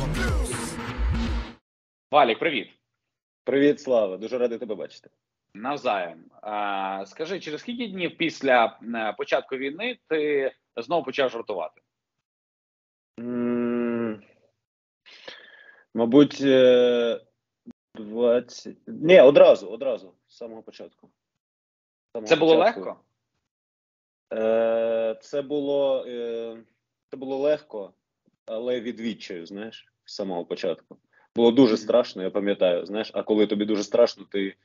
Валік, привіт. Привіт, Слава. Дуже радий тебе бачити. Навзаєм. Скажи, через скільки днів після початку війни ти знову почав жартувати? Мабуть, 20... Ні, одразу, з самого початку. Це було легко? Це було легко, але від відчаю, знаєш, з самого початку. Було дуже страшно, я пам'ятаю, знаєш, а коли тобі дуже страшно,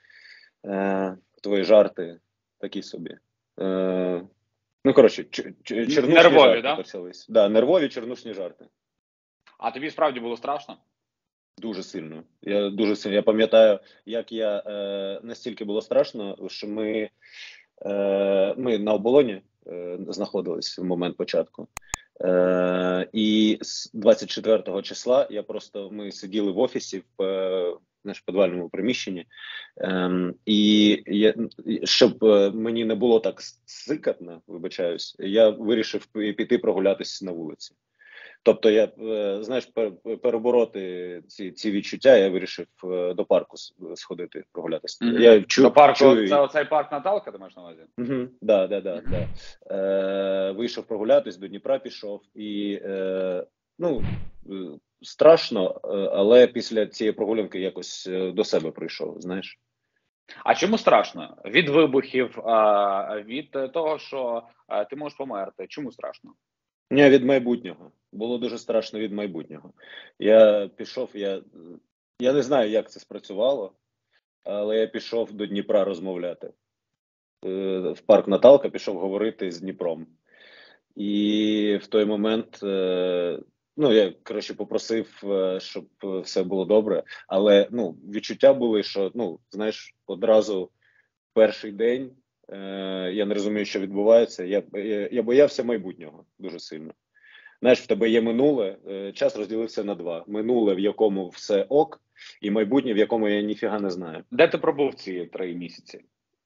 твої жарти такі собі. Ну, коротше, чернушні нервові, жарти почались. Да, нервові, чернушні жарти. А тобі справді було страшно? Дуже сильно. Я пам'ятаю, як я настільки було страшно, що ми на оболоні знаходились в момент початку. І з 24 числа ми сиділи в офісі в підвальному приміщенні, щоб мені не було так сикатно, вибачаюсь, я вирішив піти прогулятися на вулиці. Тобто я, знаєш, перебороти ці відчуття, я вирішив до парку сходити, прогулятися. До парку, це оцей парк Наталка, ти маєш на увазі? Да. Вийшов прогулятись, до Дніпра пішов і, страшно, але після цієї прогулянки якось до себе прийшов, знаєш. А чому страшно? Від вибухів, від того, що ти можеш померти. Чому страшно? Ні, від майбутнього. Було дуже страшно від майбутнього. Я пішов, я не знаю, як це спрацювало, але я пішов до Дніпра розмовляти. В парк Наталка пішов говорити з Дніпром. І в той момент, я, коротше, щоб все було добре, але, відчуття були, що, знаєш, одразу перший день, я не розумію, що відбувається, я боявся майбутнього дуже сильно. Знаєш, в тебе є минуле, час розділився на два. Минуле, в якому все ок, і майбутнє, в якому я ніфіга не знаю. Де ти пробув ці 3 місяці?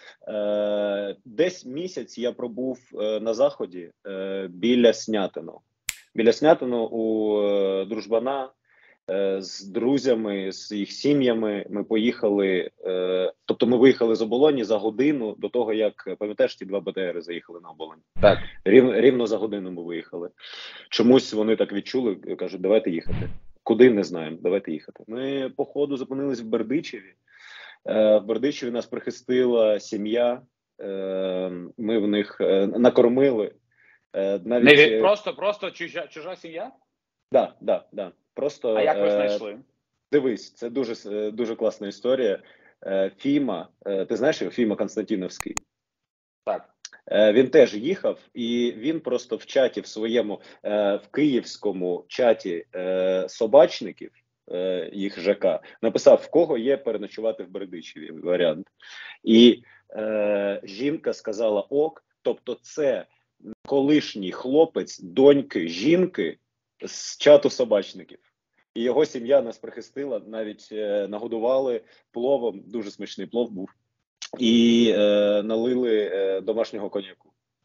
Десь місяць я пробув на Заході біля Снятину. Біля Снятину у дружбана з друзями, з їх сім'ями ми поїхали, тобто ми виїхали з Оболоні за годину до того, як, пам'ятаєш, ті 2 БТРи заїхали на Оболонь? Так. Рівно за годину ми виїхали. Чомусь вони так відчули, кажуть, давайте їхати. Куди, не знаємо, давайте їхати. Ми, по ходу, зупинились в Бердичеві. В Бердичеві нас прихистила сім'я, ми в них накормили. Навіть... Просто чужа сім'я? Да. Просто, а як ви знайшли? Дивись, це дуже класна історія. Фіма, ти знаєш його? Фіма Константіновський? Так. Він теж їхав, і він просто в чаті в своєму, в київському чаті собачників, їх ЖК, написав, в кого є переночувати в Бердичеві варіант. І жінка сказала ок, тобто це колишній хлопець доньки жінки з чату собачників. І його сім'я нас прихистила, навіть нагодували пловом, дуже смачний плов був, і налили домашнього коньяку.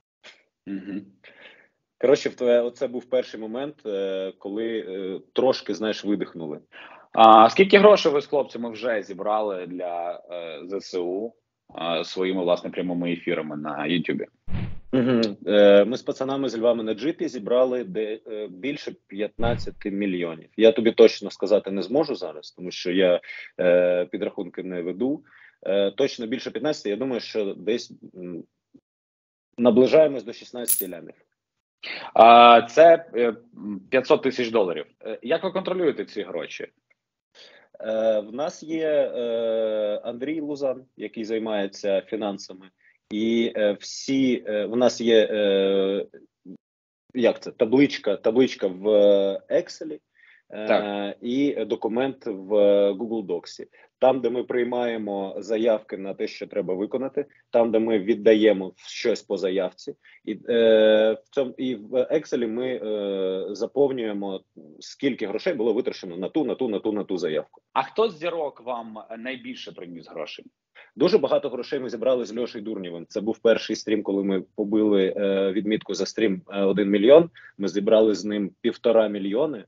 Коротше, це був перший момент, коли трошки, знаєш, видихнули. А скільки грошей ви з хлопцями вже зібрали для ЗСУ своїми, власне, прямими ефірами на Ютубі? Ми з пацанами з Львами на джипі зібрали більше 15 мільйонів. Я тобі точно сказати не зможу зараз, тому що я підрахунки не веду. Точно більше 15, я думаю, що десь наближаємось до 16 лямів. Це 500 тисяч доларів. Як ви контролюєте ці гроші? В нас є Андрій Лузан, який займається фінансами. І в нас є табличка в Excel і документ в Google Docs. Там, де ми приймаємо заявки на те, що треба виконати, там, де ми віддаємо щось по заявці, і в Excel ми заповнюємо, скільки грошей було витрачено на ту заявку. А хто з зірок вам найбільше приніс грошей? Дуже багато грошей ми зібрали з Льошею Дурнєвим. Це був перший стрім, коли ми побили відмітку за стрім 1 мільйон. Ми зібрали з ним 1,5 мільйони.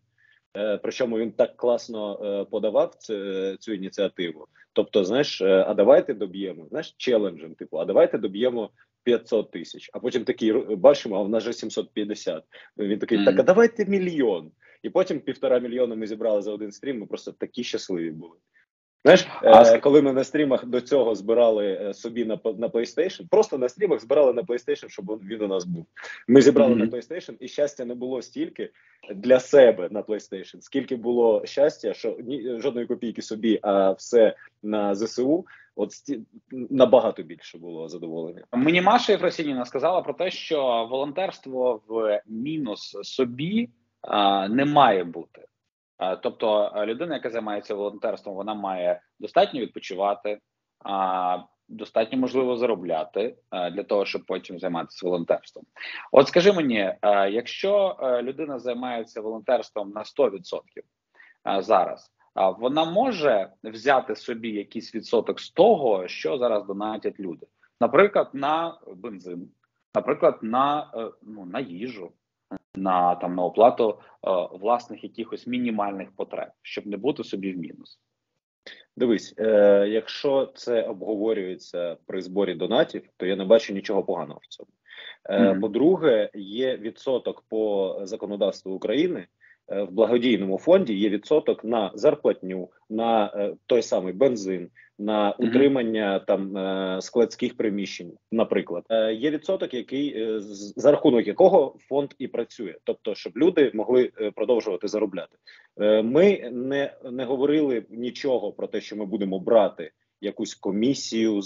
Причому він так класно подавав цю ініціативу. Тобто, знаєш, а давайте доб'ємо, знаєш, челенджем, типу, а давайте доб'ємо 500 тисяч. А потім такий, бачимо, а в нас же 750. Він такий, так, а давайте мільйон. І потім 1,5 мільйона ми зібрали за один стрім, ми просто такі щасливі були. Знаєш, коли ми на стрімах до цього збирали собі на PlayStation, просто на стрімах збирали на PlayStation, щоб він у нас був. Ми зібрали на PlayStation, і щастя не було стільки для себе на PlayStation, скільки було щастя, що жодної копійки собі, а все на ЗСУ, от набагато більше було задоволення. Мені Маша Єфросініна сказала про те, що волонтерство в мінус собі не має бути. Тобто людина, яка займається волонтерством, вона має достатньо відпочивати, достатньо, можливо, заробляти для того, щоб потім займатися волонтерством. От скажи мені, якщо людина займається волонтерством на 100% зараз, вона може взяти собі якийсь відсоток з того, що зараз донатять люди? Наприклад, на бензин, наприклад, на їжу, на оплату власних якихось мінімальних потреб, щоб не бути собі в мінус. Дивись, якщо це обговорюється при зборі донатів, то я не бачу нічого поганого в цьому. По-друге, є відсоток по законодавству України, в благодійному фонді є відсоток на зарплатню, на той самий бензин, на утримання складських приміщень, наприклад. Є відсоток, який за рахунок якого фонд і працює, тобто, щоб люди могли продовжувати заробляти. Ми не говорили нічого про те, що ми будемо брати якусь комісію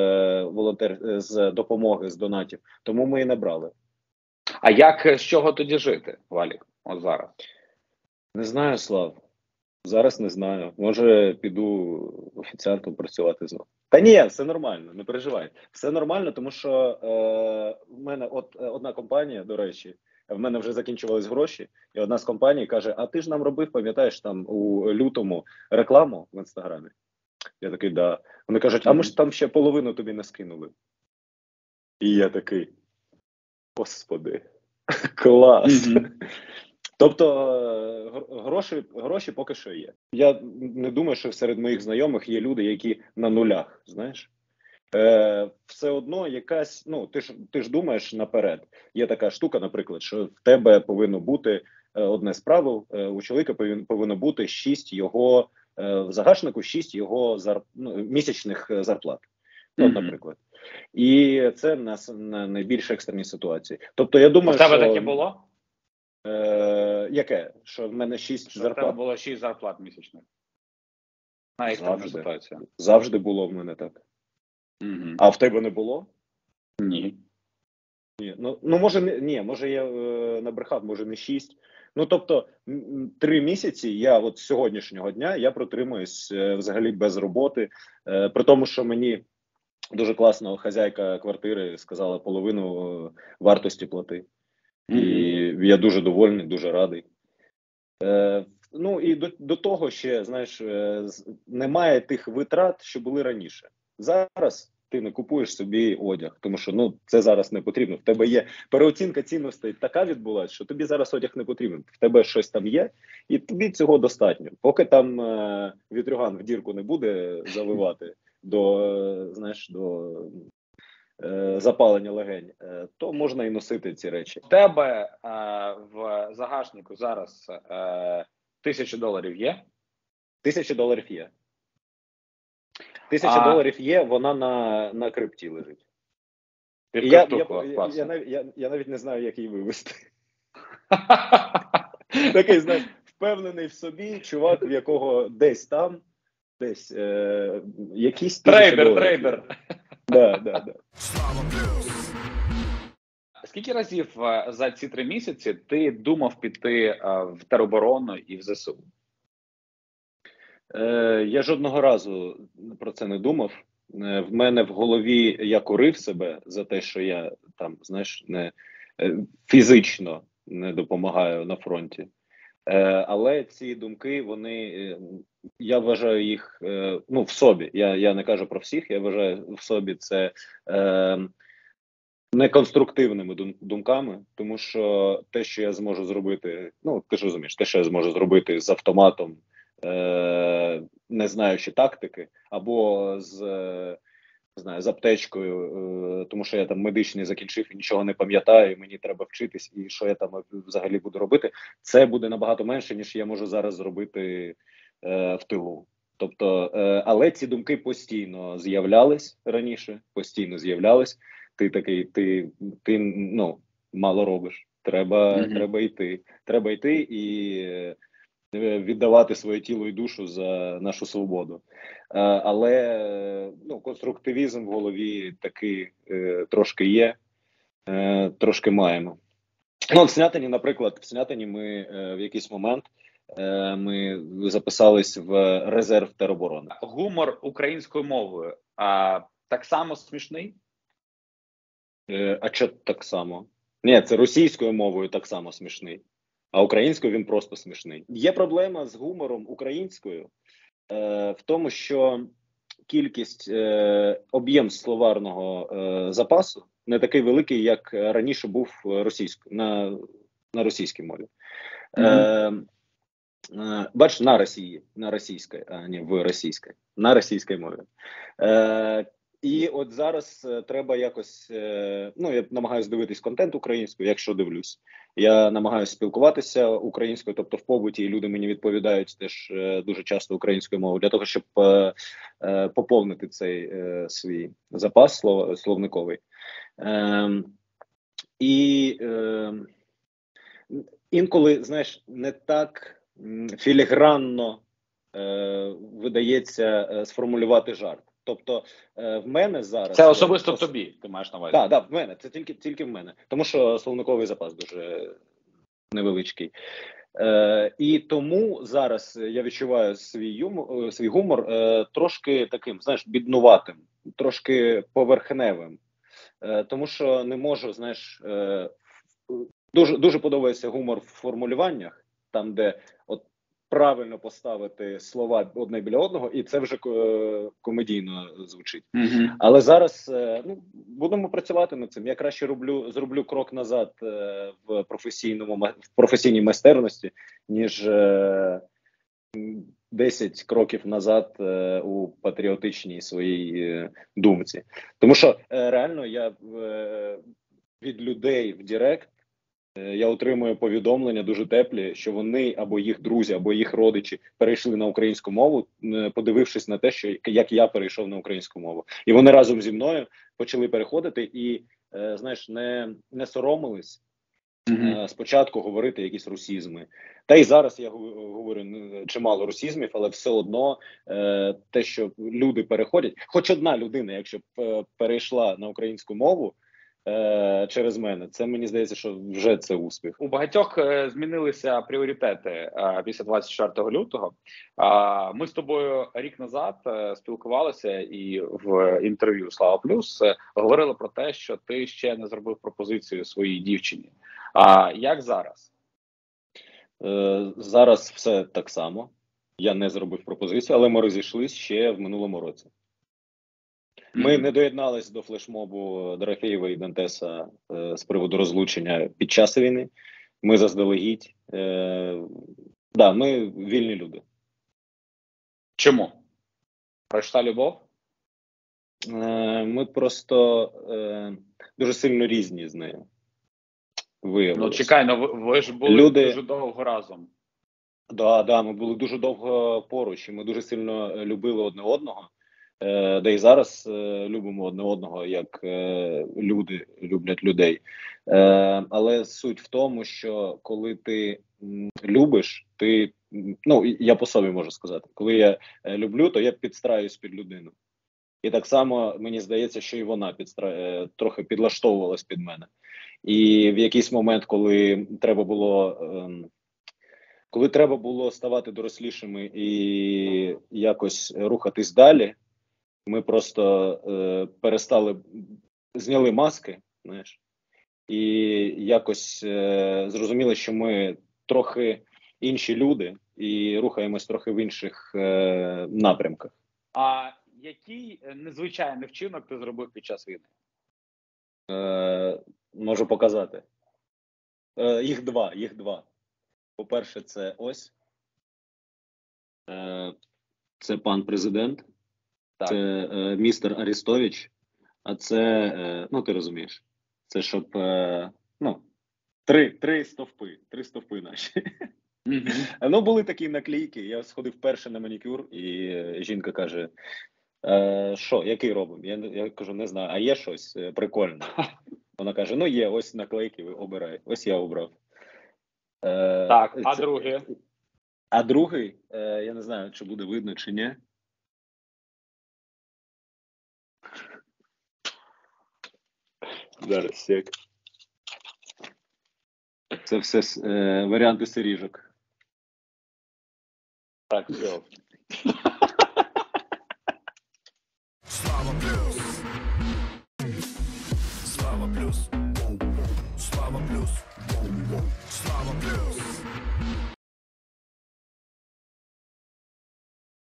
з допомоги, з донатів, тому ми і не брали. А з чого тоді жити, Валік, от зараз? Не знаю, Слав. Зараз не знаю. Може, піду офіціантом працювати знову. Та ні, все нормально, не переживай. Все нормально, тому що в мене одна компанія, до речі, в мене вже закінчувались гроші, і одна з компаній каже, а ти ж нам робив, пам'ятаєш, там у лютому рекламу в Інстаграмі? Я такий, да. Вони кажуть, а ми ж там ще половину тобі не скинули. І я такий, господи, клас. Тобто гроші поки що є. Я не думаю, що серед моїх знайомих є люди, які на нулях, знаєш. Все одно якась, ти ж думаєш наперед. Є така штука, наприклад, що в тебе повинно бути одне з правил, у чоловіка повинно бути 6 його, в загашнику 6 його місячних зарплат. Наприклад. І це на найбільш екстрені ситуації. Тобто я думаю, що... У тебе таке було? Яке? Що в мене 6 зарплат? Що в тебе було 6 зарплат місячних? На екстрена ситуація. Завжди було в мене так. А в тебе не було? Ні. Може я набрехав, може не 6. Тобто 3 місяці я от з сьогоднішнього дня я протримуюсь взагалі без роботи, при тому, що мені дуже класно хазяйка квартири сказала половину вартості плати. І я дуже довольний, дуже радий. І до того ще, знаєш, немає тих витрат, що були раніше. Зараз ти не купуєш собі одяг, тому що це зараз не потрібно. В тебе є переоцінка цінностей така відбулася, що тобі зараз одяг не потрібен. В тебе щось там є, і тобі цього достатньо. Поки там вітрюган в дірку не буде заливати до запалення легень, то можна і носити ці речі. У тебе в загашнику зараз $1000 є? $1000 є. $1000 є, вона на крипті лежить. Я навіть не знаю, як її вивести. Такий, знаєш, впевнений в собі чувак, в якого десь якийсь трейдер. Да. Скільки разів за ці 3 місяці ти думав піти в тероборону і в ЗСУ? Я жодного разу про це не думав. В мене в голові я корив себе за те, що я там, знаєш, не фізично не допомагаю на фронті. Але ці думки, я вважаю їх в собі. Я не кажу про всіх, я вважаю в собі це неконструктивними думками, тому що те, що я зможу зробити, ну ти ж розумієш, те, що я зможу зробити з автоматом, не знаючи тактики, або з не знаю, з аптечкою, тому що я там медичний закінчив і нічого не пам'ятаю, і мені треба вчитись, і що я там взагалі буду робити, це буде набагато менше, ніж я можу зараз зробити в тилу. Тобто, але ці думки постійно з'являлись раніше, постійно з'являлись. Ти такий, ти ну, мало робиш. Треба йти і віддавати своє тіло і душу за нашу свободу. Але ну, конструктивізм в голові такий трошки є, трошки маємо. Ну, в Снятині, наприклад, в Снятині ми в якийсь момент ми записались в резерв тероборони. Гумор українською мовою так само смішний? А що так само? Ні, це російською мовою так само смішний, а українською він просто смішний. Є проблема з гумором українською в тому, що кількість, об'єм словарного запасу не такий великий, як раніше був на російській мові. Бач, на російській, а не в російській, на російській мові. І от зараз треба якось, ну, я намагаюся дивитись контент українською, якщо дивлюсь. Я намагаюся спілкуватися українською, тобто в побуті, і люди мені відповідають теж дуже часто українською мовою, для того, щоб поповнити цей свій запас словниковий. І інколи, знаєш, не так філігранно видається сформулювати жарт. Тобто в мене зараз... Це особисто тобі, ти маєш на увазі? Так, в мене, це тільки в мене. Тому що словниковий запас дуже невеличкий. І тому зараз я відчуваю свій гумор трошки таким, знаєш, біднуватим, трошки поверхневим. Тому що не можу, знаєш, дуже подобається гумор в формулюваннях, там, де от правильно поставити слова одне біля одного, і це вже комедійно звучить. Але зараз будемо працювати над цим. Я краще зроблю крок назад в професійній майстерності, ніж 10 кроків назад у патріотичній своїй думці. Тому що реально я від людей в Директ я отримую повідомлення дуже теплі, що вони або їх друзі, або їх родичі перейшли на українську мову, подивившись на те, що як я перейшов на українську мову. І вони разом зі мною почали переходити і, знаєш, не соромились спочатку говорити якісь русізми. Та й зараз я говорю чимало русізмів, але все одно те, що люди переходять, хоч одна людина, якщо перейшла на українську мову, через мене, це мені здається, що вже це успіх. У багатьох змінилися пріоритети після 24 лютого. Ми з тобою рік назад спілкувалися і в інтерв'ю Слава Плюс говорили про те, що ти ще не зробив пропозицію своїй дівчині. А як зараз? Зараз все так само. Я не зробив пропозицію, але ми розійшлись ще в минулому році. Ми не доєднались до флешмобу Дорофєєва і Дантеса з приводу розлучення під час війни. Ми заздалегідь. Ми вільні люди. Чому? Пройшла любов? Ми просто дуже сильно різні з нею. Ну, чекай, ви ж були дуже довго разом. Ми були дуже довго поруч, і ми дуже сильно любили одне одного. Де і зараз любимо одне одного, як люди люблять людей. Але суть в тому, що коли ти любиш, я по собі можу сказати, коли я люблю, то я підстраюсь під людину. І так само мені здається, що і вона трохи підлаштовувалась під мене. І в якийсь момент, коли треба було ставати дорослішими і якось рухатись далі, ми просто зняли маски, знаєш, і якось зрозуміли, що ми трохи інші люди і рухаємось трохи в інших напрямках. А який незвичайний вчинок ти зробив під час війни? Можу показати. Їх два. По-перше, це ось. Це пан президент. Так. Це містер Арестович. А це, ну ти розумієш, це щоб, ну, три стовпи наші. Ну, були такі наклейки. Я сходив перше на манікюр, і жінка каже: що, який робимо? Я кажу, не знаю, а є щось прикольне? Вона каже, ну є, ось наклейки, ви обирай. Ось я обрав. Так, а другий? А другий, я не знаю, чи буде видно, чи ні. Зараз, сек. Це все варіанти сиріжок. Так, все. Слава плюс. Слава плюс.